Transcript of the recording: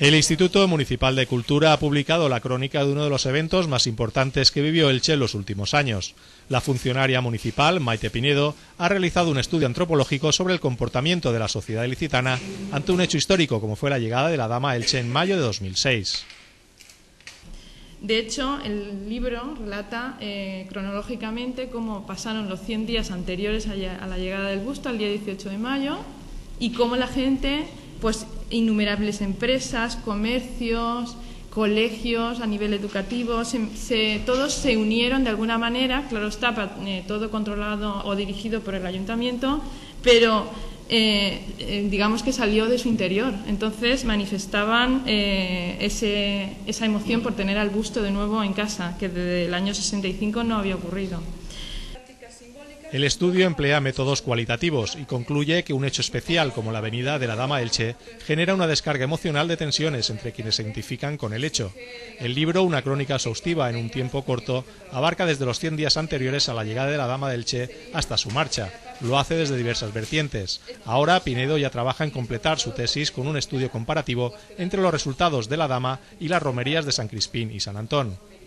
El Instituto Municipal de Cultura ha publicado la crónica de uno de los eventos más importantes que vivió Elche en los últimos años. La funcionaria municipal, Maite Pinedo, ha realizado un estudio antropológico sobre el comportamiento de la sociedad ilicitana ante un hecho histórico como fue la llegada de la Dama a Elche en mayo de 2006. De hecho, el libro relata cronológicamente cómo pasaron los 100 días anteriores a la llegada del busto, al día 18 de mayo, y cómo la gente, pues innumerables empresas, comercios, colegios a nivel educativo, todos se unieron de alguna manera, claro está, todo controlado o dirigido por el ayuntamiento, pero digamos que salió de su interior. Entonces manifestaban esa emoción por tener al busto de nuevo en casa, que desde el año 65 no había ocurrido. El estudio emplea métodos cualitativos y concluye que un hecho especial como la venida de la Dama a Elche genera una descarga emocional de tensiones entre quienes se identifican con el hecho. El libro, una crónica exhaustiva en un tiempo corto, abarca desde los 100 días anteriores a la llegada de la Dama de Elche hasta su marcha. Lo hace desde diversas vertientes. Ahora Pinedo ya trabaja en completar su tesis con un estudio comparativo entre los resultados de la Dama y las romerías de San Crispín y San Antón.